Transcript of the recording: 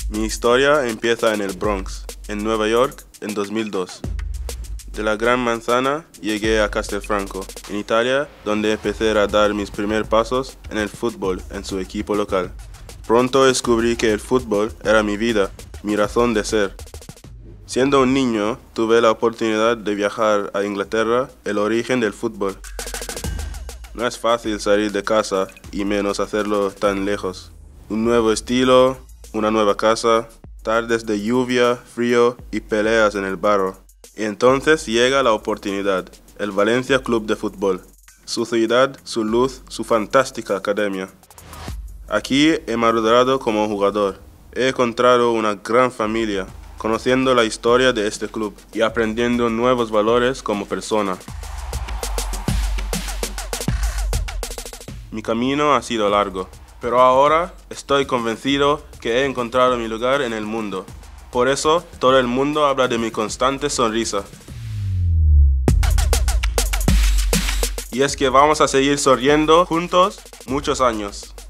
Mi historia empieza en el Bronx, en Nueva York, en 2002. De la Gran Manzana llegué a Castelfranco, en Italia, donde empecé a dar mis primeros pasos en el fútbol en su equipo local. Pronto descubrí que el fútbol era mi vida, mi razón de ser. Siendo un niño, tuve la oportunidad de viajar a Inglaterra, el origen del fútbol. No es fácil salir de casa y menos hacerlo tan lejos. Un nuevo estilo, una nueva casa, tardes de lluvia, frío y peleas en el barro. Y entonces llega la oportunidad, el Valencia Club de Fútbol. Su ciudad, su luz, su fantástica academia. Aquí he madurado como jugador. He encontrado una gran familia, conociendo la historia de este club y aprendiendo nuevos valores como persona. Mi camino ha sido largo, pero ahora estoy convencido que he encontrado mi lugar en el mundo. Por eso, todo el mundo habla de mi constante sonrisa. Y es que vamos a seguir sonriendo juntos muchos años.